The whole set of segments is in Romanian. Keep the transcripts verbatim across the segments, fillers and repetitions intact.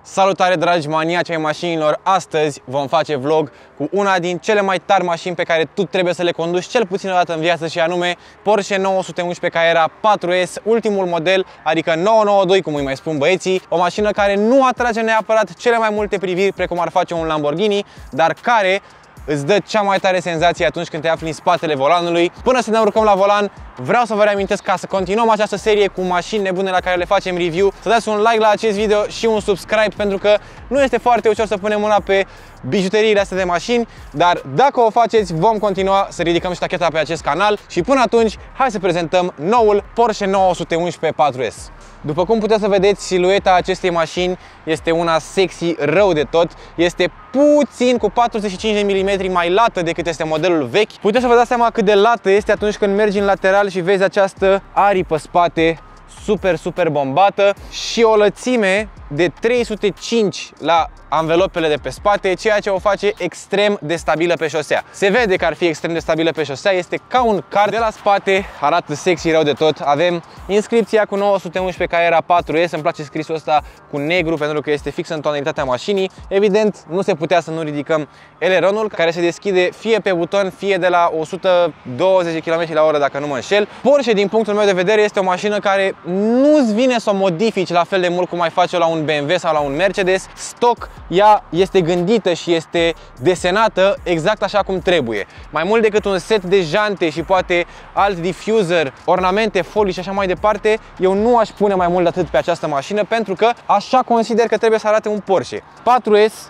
Salutare dragi maniaci ai mașinilor! Astăzi vom face vlog cu una din cele mai tari mașini pe care tu trebuie să le conduci cel puțin o dată în viață, și anume Porsche nouă sute unsprezece Carrera patru S, ultimul model, adică nouă nouă doi cum îi mai spun băieții. O mașină care nu atrage neapărat cele mai multe priviri precum ar face un Lamborghini, dar care îți dă cea mai tare senzație atunci când te afli în spatele volanului. Până să ne urcăm la volan, vreau să vă reamintesc, ca să continuăm această serie cu mașini nebune la care le facem review, să dați un like la acest video și un subscribe, pentru că nu este foarte ușor să punem mâna pe bijuteriile astea de mașini, dar dacă o faceți, vom continua să ridicăm ștacheta pe acest canal și până atunci, hai să prezentăm noul Porsche nouă sute unsprezece patru S. După cum puteți să vedeți, silueta acestei mașini este una sexy rău de tot. Este puțin cu patruzeci și cinci de milimetri mai lată decât este modelul vechi. Puteți să vă dați seama cât de lată este atunci când mergi în lateral și vezi această aripă spate super, super bombată și o lățime de trei sute cinci la anvelopele de pe spate, ceea ce o face extrem de stabilă pe șosea. Se vede că ar fi extrem de stabilă pe șosea, este ca un kart. De la spate arată sexy rău de tot. Avem inscripția cu nouă sute unsprezece Carrera patru S, îmi place scrisul ăsta cu negru pentru că este fix în tonalitatea mașinii. Evident, nu se putea să nu ridicăm eleronul, care se deschide fie pe buton, fie de la o sută douăzeci de kilometri la oră, dacă nu mă înșel. Porsche, din punctul meu de vedere, este o mașină care nu-ți vine să o modifici la fel de mult cum ai face la un B M W sau la un Mercedes. Stock, ea este gândită și este desenată exact așa cum trebuie. Mai mult decât un set de jante și poate alt diffuser, ornamente, folii și așa mai departe, eu nu aș pune mai mult de atât pe această mașină, pentru că așa consider că trebuie să arate un Porsche. patru S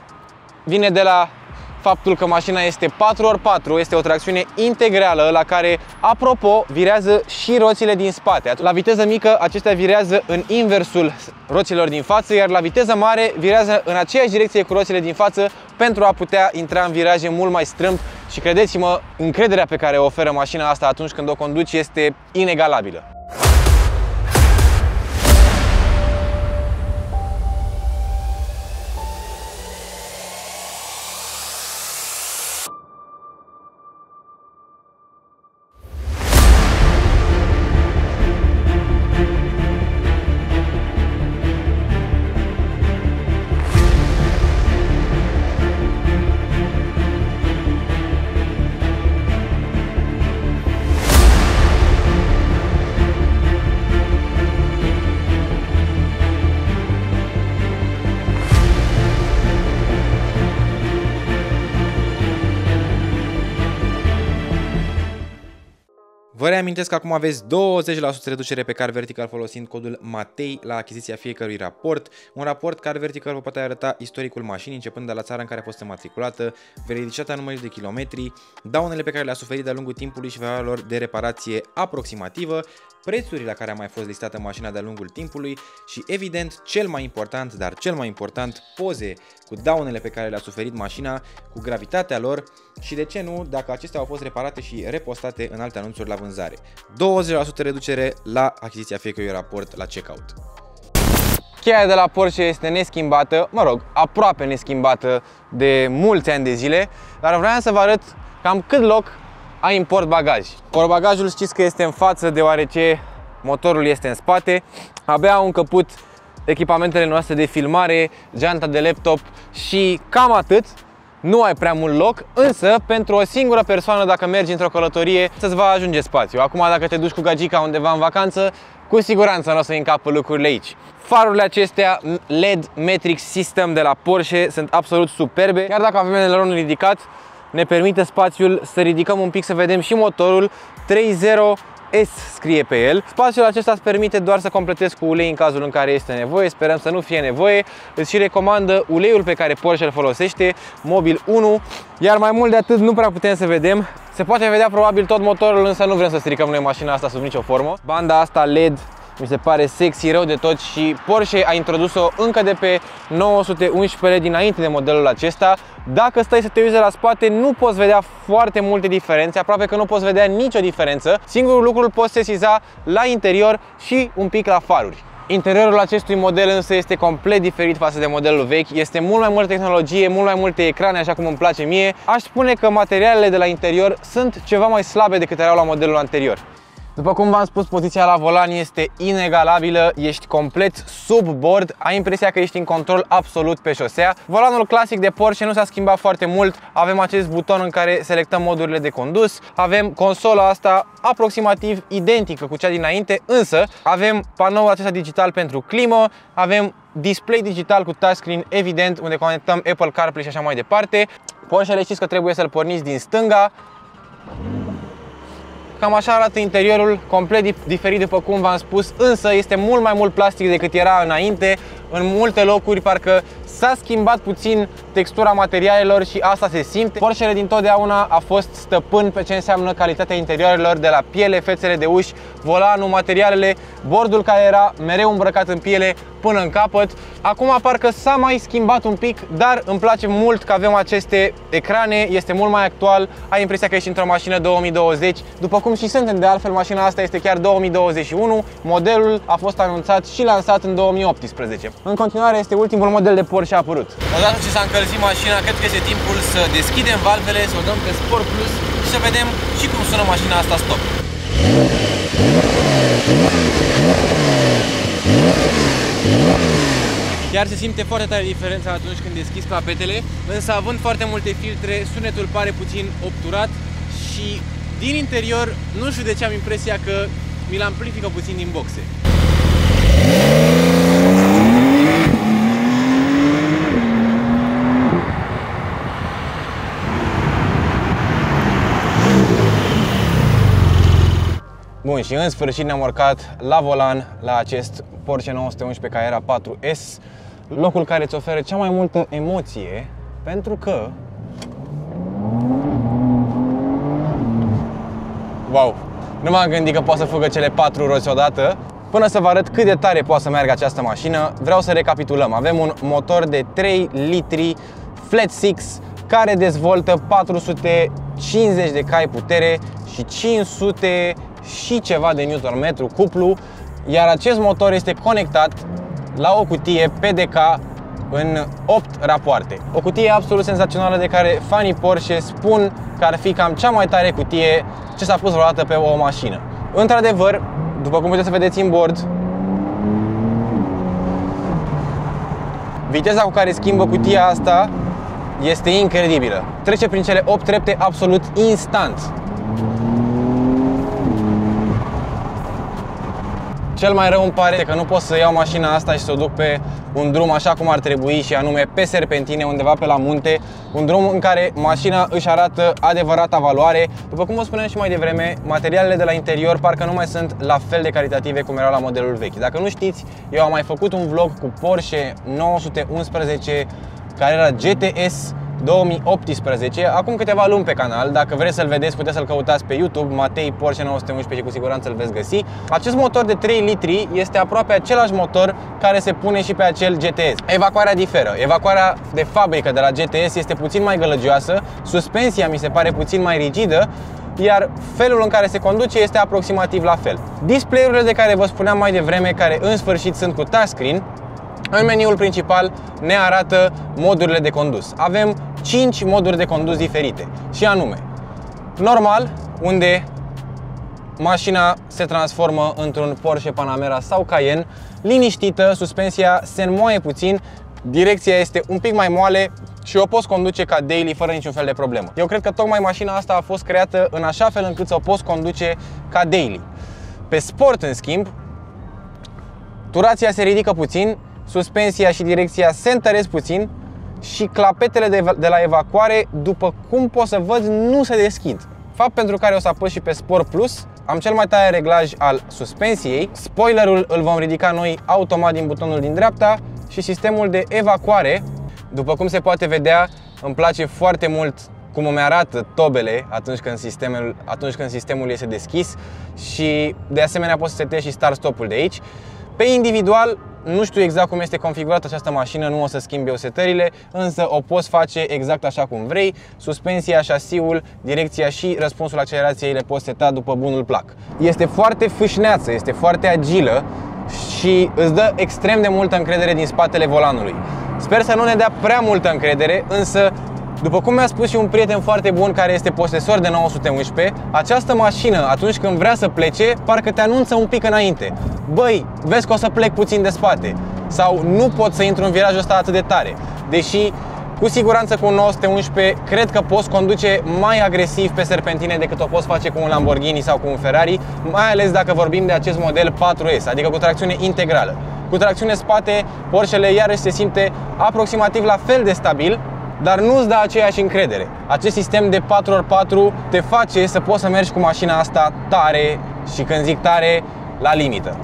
vine de la faptul că mașina este patru ori patru, este o tracțiune integrală la care, apropo, virează și roțile din spate. La viteză mică, acestea virează în inversul roților din față, iar la viteză mare virează în aceeași direcție cu roțile din față pentru a putea intra în viraje mult mai strâmb și credeți-mă, încrederea pe care o oferă mașina asta atunci când o conduci este inegalabilă. Vă reamintesc că acum aveți douăzeci la sută reducere pe Car Vertical folosind codul MATEI la achiziția fiecărui raport. Un raport Car Vertical vă poate arăta istoricul mașinii, începând de la țara în care a fost înmatriculată, veridicitatea numărului de kilometri, daunele pe care le-a suferit de-a lungul timpului și valoarea lor de reparație aproximativă, prețurile la care a mai fost listată mașina de-a lungul timpului și, evident, cel mai important, dar cel mai important, poze cu daunele pe care le-a suferit mașina, cu gravitatea lor și, de ce nu, dacă acestea au fost reparate și repostate în alte anunțuri la vânzare. douăzeci la sută reducere la achiziția fiecărui raport la checkout. Cheia de la Porsche este neschimbată, mă rog, aproape neschimbată de mulți ani de zile, dar vreau să vă arăt cam cât loc ai în portbagaj. Portbagajul știți că este în față, deoarece motorul este în spate. Abia au încăput echipamentele noastre de filmare, geanta de laptop și cam atât. Nu ai prea mult loc, însă pentru o singură persoană, dacă mergi într-o călătorie, să-ți va ajunge spațiu. Acum, dacă te duci cu gagica undeva în vacanță, cu siguranță nu o să încapă lucrurile aici. Farurile acestea L E D Matrix System de la Porsche sunt absolut superbe. Chiar dacă avem eleronul ridicat, ne permite spațiul să ridicăm un pic să vedem și motorul. trei zero S scrie pe el. Spațiul acesta îți permite doar să completezi cu ulei în cazul în care este nevoie. Sperăm să nu fie nevoie. Îți și recomandă uleiul pe care Porsche îl folosește, Mobil unu. Iar mai mult de atât nu prea putem să vedem. Se poate vedea probabil tot motorul, însă nu vrem să stricăm noi mașina asta sub nicio formă. Banda asta L E D mi se pare sexy rău de tot și Porsche a introdus-o încă de pe nouă sute unsprezece, dinainte de modelul acesta. Dacă stai să te uiți la spate, nu poți vedea foarte multe diferențe, aproape că nu poți vedea nicio diferență. Singurul lucru îl poți sesiza la interior și un pic la faruri. Interiorul acestui model însă este complet diferit față de modelul vechi. Este mult mai multă tehnologie, mult mai multe ecrane, așa cum îmi place mie. Aș spune că materialele de la interior sunt ceva mai slabe decât erau la modelul anterior. După cum v-am spus, poziția la volan este inegalabilă, ești complet sub bord, ai impresia că ești în control absolut pe șosea. Volanul clasic de Porsche nu s-a schimbat foarte mult, avem acest buton în care selectăm modurile de condus, avem consola asta aproximativ identică cu cea dinainte, însă avem panoul acesta digital pentru climă, avem display digital cu touchscreen evident, unde conectăm Apple CarPlay și așa mai departe. Porsche-le știți că trebuie să-l porniți din stânga. Cam așa arată interiorul, complet diferit după cum v-am spus, însă este mult mai mult plastic decât era înainte. În multe locuri parcă s-a schimbat puțin textura materialelor și asta se simte. Porsche din totdeauna a fost stăpân pe ce înseamnă calitatea interioarelor, de la piele, fețele de uși, volanul, materialele, bordul care era mereu îmbrăcat în piele până în capăt. Acum parcă s-a mai schimbat un pic, dar îmi place mult că avem aceste ecrane, este mult mai actual, ai impresia că ești într-o mașină două mii douăzeci, după cum și suntem de altfel, mașina asta este chiar două mii douăzeci și unu, modelul a fost anunțat și lansat în două mii optsprezece. În continuare este ultimul model de Porsche apărut. Odată ce s-a încălzit mașina, cred că este timpul să deschidem valvele, să o dăm pe Sport Plus și să vedem și cum sună mașina asta stop. Chiar se simte foarte tare diferența atunci când deschizi clapetele, însă având foarte multe filtre, sunetul pare puțin obturat și din interior nu știu de ce am impresia că mi-l amplifică puțin din boxe. Bun, și în sfârșit ne-am urcat la volan la acest Porsche nouă sute unsprezece Carrera patru S, locul care îți oferă cea mai multă emoție, pentru că... Wow! Nu m-am gândit că poate să fugă cele patru roți odată. Până să vă arăt cât de tare poate să meargă această mașină, vreau să recapitulăm. Avem un motor de trei litri Flat Six care dezvoltă patru sute cincizeci de cai putere și cinci sute și ceva de newton metru cuplu, iar acest motor este conectat la o cutie P D K în opt rapoarte. O cutie absolut senzațională de care fanii Porsche spun că ar fi cam cea mai tare cutie ce s-a pus vreodată pe o mașină. Într-adevăr, după cum puteți să vedeți în bord, viteza cu care schimbă cutia asta este incredibilă. Trece prin cele opt trepte absolut instant. Cel mai rău îmi pare că nu pot să iau mașina asta și să o duc pe un drum așa cum ar trebui, și anume pe serpentine, undeva pe la munte, un drum în care mașina își arată adevărata valoare. După cum vă spuneam și mai devreme, materialele de la interior parcă nu mai sunt la fel de calitative cum erau la modelul vechi. Dacă nu știți, eu am mai făcut un vlog cu Porsche nouă sute unsprezece Carrera G T S două mii optsprezece, acum câteva luni pe canal. Dacă vreți să-l vedeți, puteți să-l căutați pe YouTube, Matei Porsche nouă sute unsprezece, și cu siguranță îl veți găsi. Acest motor de trei litri este aproape același motor care se pune și pe acel G T S. Evacuarea diferă. Evacuarea de fabrică de la G T S este puțin mai gălăgioasă, suspensia mi se pare puțin mai rigidă, iar felul în care se conduce este aproximativ la fel. Display-urile de care vă spuneam mai devreme, care în sfârșit sunt cu touchscreen, în meniul principal ne arată modurile de condus. Avem cinci moduri de condus diferite, și anume normal, unde mașina se transformă într-un Porsche Panamera sau Cayenne, liniștită, suspensia se înmoaie puțin, direcția este un pic mai moale și o poți conduce ca daily fără niciun fel de problemă. Eu cred că tocmai mașina asta a fost creată în așa fel încât să o poți conduce ca daily. Pe sport, în schimb, turația se ridică puțin, suspensia și direcția se întăresc puțin și clapetele de, de la evacuare, după cum pot să văd, nu se deschid. Fapt pentru care o să apăs și pe Sport Plus. Am cel mai tare reglaj al suspensiei. Spoilerul îl vom ridica noi automat din butonul din dreapta și sistemul de evacuare. După cum se poate vedea, îmi place foarte mult cum îmi arată tobele atunci când sistemul, atunci când sistemul este deschis, și de asemenea poți să setezi și start-stop-ul de aici. Pe individual, nu știu exact cum este configurată această mașină, nu o să schimb eu setările, însă o poți face exact așa cum vrei. Suspensia, șasiul, direcția și răspunsul accelerației le poți seta după bunul plac. Este foarte fâșneață, este foarte agilă și îți dă extrem de multă încredere din spatele volanului. Sper să nu ne dea prea multă încredere, însă După cum mi-a spus și un prieten foarte bun care este posesor de nouă sute unsprezece, această mașină, atunci când vrea să plece, parcă te anunță un pic înainte. Băi, vezi că o să plec puțin de spate. Sau nu pot să intru în virajul ăsta atât de tare. Deși, cu siguranță cu un nouă sute unsprezece, cred că poți conduce mai agresiv pe serpentine decât o poți face cu un Lamborghini sau cu un Ferrari, mai ales dacă vorbim de acest model patru S, adică cu tracțiune integrală. Cu tracțiune spate, Porsche-le iarăși se simte aproximativ la fel de stabil, dar nu îți dă aceeași încredere. Acest sistem de patru ori patru te face să poți să mergi cu mașina asta tare și, când zic tare, la limită.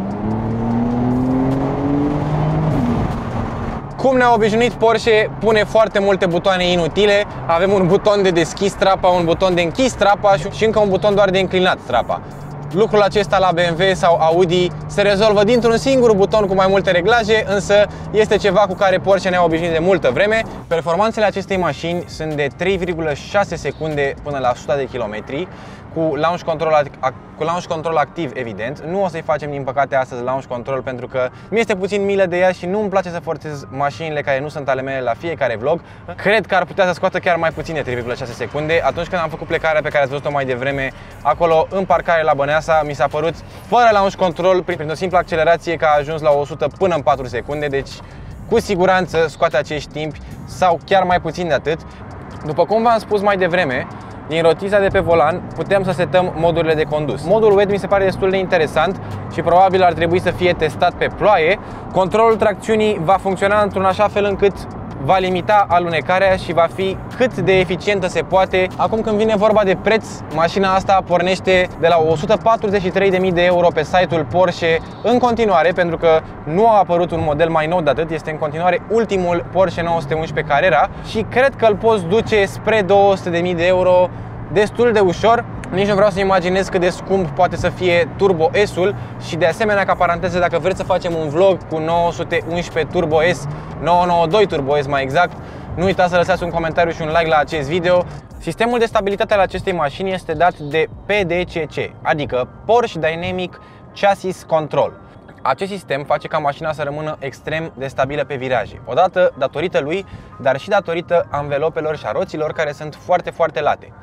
Cum ne-a obișnuit Porsche, pune foarte multe butoane inutile. Avem un buton de deschis trapa, un buton de închis trapa și încă un buton doar de înclinat trapa. Lucrul acesta la B M W sau Audi se rezolvă dintr-un singur buton cu mai multe reglaje, însă este ceva cu care Porsche ne-a obișnuit de multă vreme. Performanțele acestei mașini sunt de trei virgulă șase secunde până la o sută de kilometri, cu launch control, cu launch control activ, evident. Nu o să-i facem, din păcate, astăzi launch control, pentru că mi-este puțin milă de ea și nu îmi place să forțez mașinile care nu sunt ale mele la fiecare vlog. Cred că ar putea să scoată chiar mai puțin de trei virgulă șase secunde. Atunci când am făcut plecarea pe care ați văzut-o mai devreme, acolo în parcare la Băneasa, mi s-a părut fără launch control, prin o simplă accelerație, că a ajuns la o sută până în patru secunde, deci cu siguranță scoate acești timpi sau chiar mai puțin de atât. După cum v-am spus mai devreme, din rotița de pe volan putem să setăm modurile de condus. Modul wet mi se pare destul de interesant și probabil ar trebui să fie testat pe ploaie. Controlul tracțiunii va funcționa într-un așa fel încât va limita alunecarea și va fi cât de eficientă se poate. Acum, când vine vorba de preț, mașina asta pornește de la o sută patruzeci și trei de mii de euro pe site-ul Porsche în continuare, pentru că nu a apărut un model mai nou de atât. Este în continuare ultimul Porsche nouă sute unsprezece Carrera și cred că îl poți duce spre două sute de mii de euro destul de ușor. Nici nu vreau să imaginez cât de scump poate să fie Turbo S-ul și, de asemenea, ca paranteză, dacă vreți să facem un vlog cu nouă sute unsprezece Turbo S, nouă nouă doi Turbo S mai exact, nu uitați să lăsați un comentariu și un like la acest video. Sistemul de stabilitate al acestei mașini este dat de P D C C, adică Porsche Dynamic Chassis Control. Acest sistem face ca mașina să rămână extrem de stabilă pe viraje, odată datorită lui, dar și datorită anvelopelor și a roților, care sunt foarte, foarte late.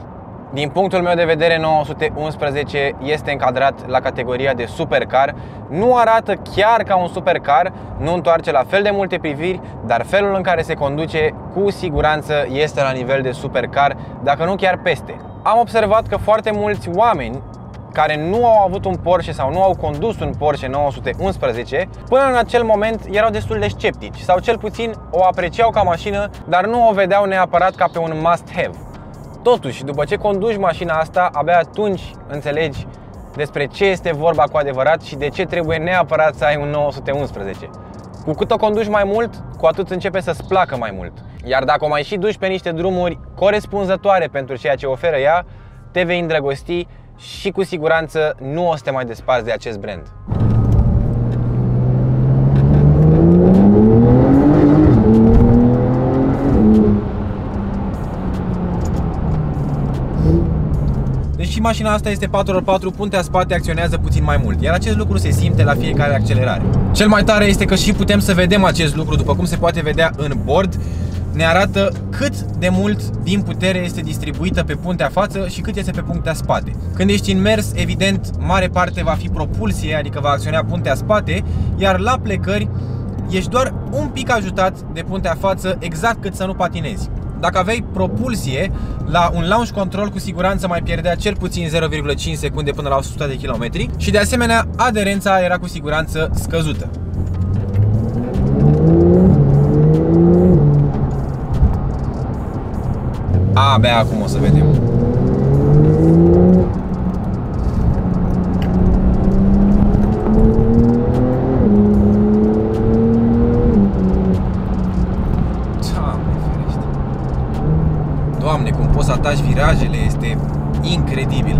Din punctul meu de vedere, nouă sute unsprezece este încadrat la categoria de supercar. Nu arată chiar ca un supercar, nu întoarce la fel de multe priviri, dar felul în care se conduce cu siguranță este la nivel de supercar, dacă nu chiar peste. Am observat că foarte mulți oameni care nu au avut un Porsche sau nu au condus un Porsche nouă sute unsprezece, până în acel moment erau destul de sceptici sau cel puțin o apreciau ca mașină, dar nu o vedeau neapărat ca pe un must-have. Totuși, după ce conduci mașina asta, abia atunci înțelegi despre ce este vorba cu adevărat și de ce trebuie neapărat să ai un nouă sute unsprezece. Cu cât o conduci mai mult, cu atât începe să-ți placă mai mult. Iar dacă o mai și duci pe niște drumuri corespunzătoare pentru ceea ce oferă ea, te vei îndrăgosti și cu siguranță nu o să te mai desparți de acest brand. Deși mașina asta este patru ori patru, puntea spate acționează puțin mai mult, iar acest lucru se simte la fiecare accelerare. Cel mai tare este că și putem să vedem acest lucru, după cum se poate vedea în bord. Ne arată cât de mult din putere este distribuită pe puntea față și cât este pe puntea spate. Când ești în mers, evident, mare parte va fi propulsie, adică va acționa puntea spate, iar la plecări ești doar un pic ajutat de puntea față, exact cât să nu patinezi. Dacă aveai propulsie, la un launch control cu siguranță mai pierdea cel puțin zero virgulă cinci secunde până la o sută de kilometri și, de asemenea, aderența era cu siguranță scăzută. Abia acum o să vedem. Doamne, cum poți să ataci virajele, este incredibil.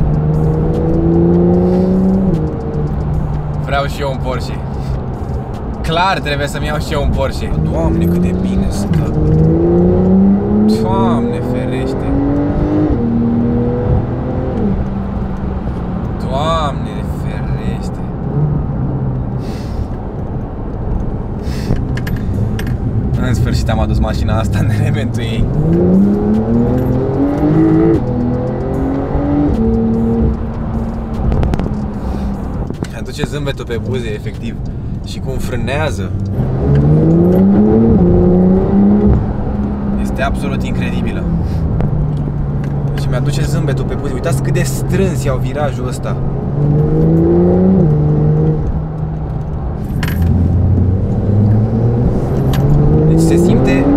Vreau și eu un Porsche. Clar trebuie să-mi iau și eu un Porsche. Doamne, cât de bine stă. Doamne ferește. Doamne ferește. În sfârșit am adus mașina asta în elementul ei. Aduce zâmbetul pe buze, efectiv. Și cum frânează. Este absolut incredibilă. Deci mi-aduce zâmbetul pe buze. Uitați cât de strâns iau virajul ăsta. Deci se simte...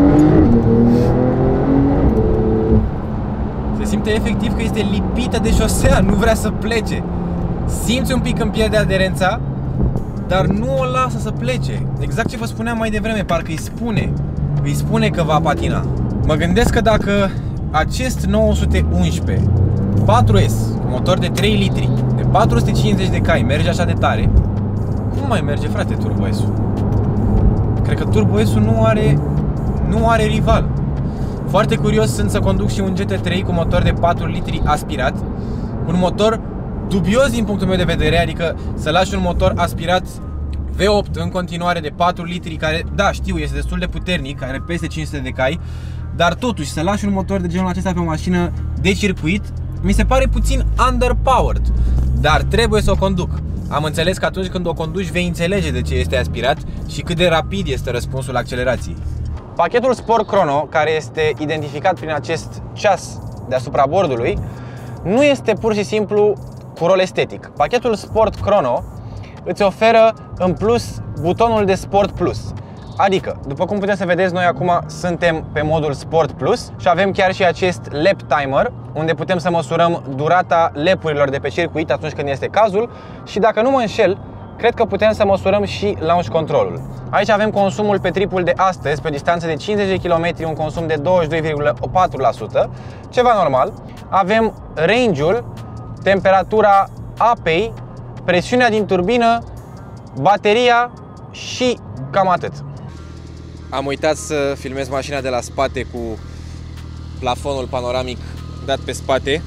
Se simte efectiv că este lipită de șosea, nu vrea să plece. Simți un pic când pierde aderența, dar nu o lasă să plece. Exact ce vă spuneam mai devreme, parcă îi spune. Îi spune că va patina. Mă gândesc că dacă acest nouă sute unsprezece patru S cu motor de trei litri de patru sute cincizeci de cai merge așa de tare, cum mai merge, frate, Turbo S-ul? Cred că Turbo S-ul nu are, nu are rival. Foarte curios sunt să conduc și un G T trei cu motor de patru litri aspirat. Un motor dubios din punctul meu de vedere, adică să lași un motor aspirat V opt în continuare de patru litri, care, da, știu, este destul de puternic, are peste cinci sute de cai, dar totuși să lași un motor de genul acesta pe o mașină de circuit mi se pare puțin underpowered, dar trebuie să o conduc. Am înțeles că atunci când o conduci vei înțelege de ce este aspirat și cât de rapid este răspunsul accelerației. Pachetul Sport Chrono, care este identificat prin acest ceas deasupra bordului, nu este pur și simplu cu rol estetic. Pachetul Sport Chrono îți oferă în plus butonul de Sport Plus. Adică, după cum puteți să vedeți, noi acum suntem pe modul Sport Plus și avem chiar și acest lap timer, unde putem să măsurăm durata lapurilor de pe circuit atunci când este cazul și, dacă nu mă înșel, cred că putem să măsurăm și launch controlul. Aici avem consumul pe tripul de astăzi, pe o distanță de cincizeci de kilometri, un consum de douăzeci și doi virgulă patru la sută, ceva normal. Avem range-ul, temperatura apei, presiunea din turbină, bateria și cam atât. Am uitat să filmez mașina de la spate cu plafonul panoramic dat pe spate.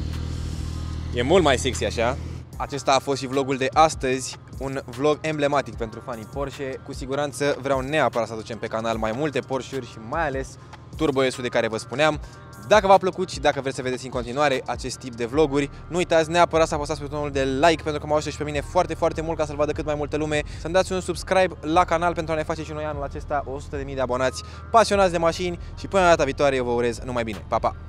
E mult mai sexy așa. Acesta a fost și vlogul de astăzi, un vlog emblematic pentru fanii Porsche. Cu siguranță vreau neapărat să aducem pe canal mai multe Porsche-uri și mai ales Turbo S-ul de care vă spuneam. Dacă v-a plăcut și dacă vreți să vedeți în continuare acest tip de vloguri, nu uitați neapărat să apăsați pe butonul de like, pentru că mă ajută și pe mine foarte, foarte mult ca să-l vadă cât mai multă lume. Să-mi dați un subscribe la canal pentru a ne face și noi anul acesta o sută de mii de abonați pasionați de mașini și până data viitoare eu vă urez numai bine. Pa, pa!